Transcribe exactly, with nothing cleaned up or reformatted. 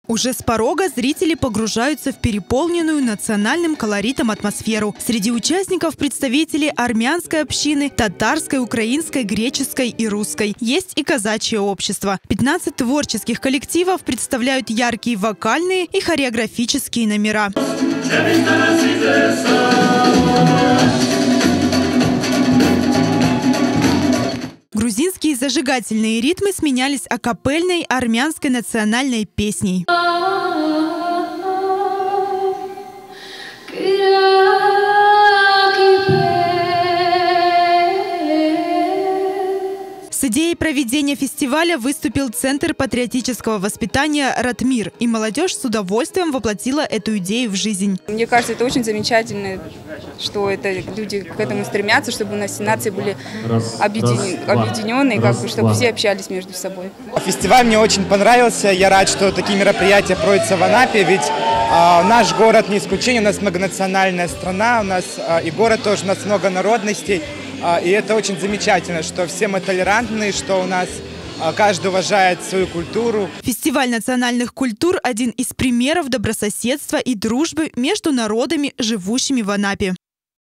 Уже с порога зрители погружаются в переполненную национальным колоритом атмосферу. Среди участников представители армянской общины, татарской, украинской, греческой и русской. Есть и казачье общество. пятнадцать творческих коллективов представляют яркие вокальные и хореографические номера. Грузинские зажигательные ритмы сменялись акапельной армянской национальной песней. С идеей проведения фестиваля выступил Центр патриотического воспитания «Ратмир», и молодежь с удовольствием воплотила эту идею в жизнь. Мне кажется, это очень замечательно, что это люди к этому стремятся, чтобы у нас все нации были объединены, объединенные, как бы, чтобы все общались между собой. Фестиваль мне очень понравился. Я рад, что такие мероприятия проводятся в Анапе, ведь а, наш город не исключение, у нас многонациональная страна, у нас а, и город тоже, у нас много народностей. И это очень замечательно, что все мы толерантны, что у нас каждый уважает свою культуру. Фестиваль национальных культур – один из примеров добрососедства и дружбы между народами, живущими в Анапе.